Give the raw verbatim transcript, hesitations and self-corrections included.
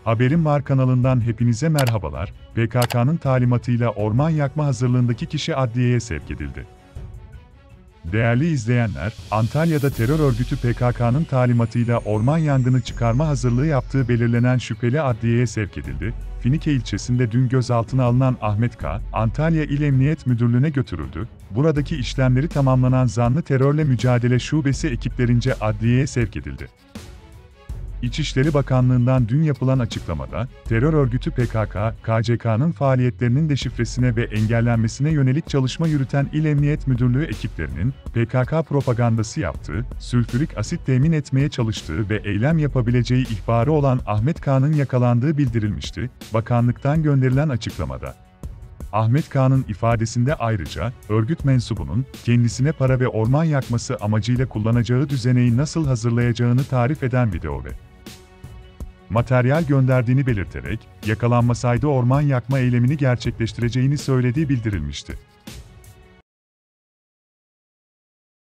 Haberim Var kanalından hepinize merhabalar. P K K'nın talimatıyla orman yakma hazırlığındaki kişi adliyeye sevk edildi. Değerli izleyenler, Antalya'da terör örgütü P K K'nın talimatıyla orman yangını çıkarma hazırlığı yaptığı belirlenen şüpheli adliyeye sevk edildi. Finike ilçesinde dün gözaltına alınan Ahmet K., Antalya İl Emniyet Müdürlüğü'ne götürüldü. Buradaki işlemleri tamamlanan zanlı terörle mücadele şubesi ekiplerince adliyeye sevk edildi. İçişleri Bakanlığı'ndan dün yapılan açıklamada, terör örgütü P K K, K C K'nın faaliyetlerinin deşifresine ve engellenmesine yönelik çalışma yürüten İl Emniyet Müdürlüğü ekiplerinin, P K K propagandası yaptığı, sülfürik asit temin etmeye çalıştığı ve eylem yapabileceği ihbarı olan Ahmet K'nın yakalandığı bildirilmişti. Bakanlıktan gönderilen açıklamada, Ahmet K'nın ifadesinde ayrıca, örgüt mensubunun, kendisine para ve orman yakması amacıyla kullanacağı düzeneyi nasıl hazırlayacağını tarif eden video ve materyal gönderdiğini belirterek, yakalanmasaydı orman yakma eylemini gerçekleştireceğini söylediği bildirilmişti.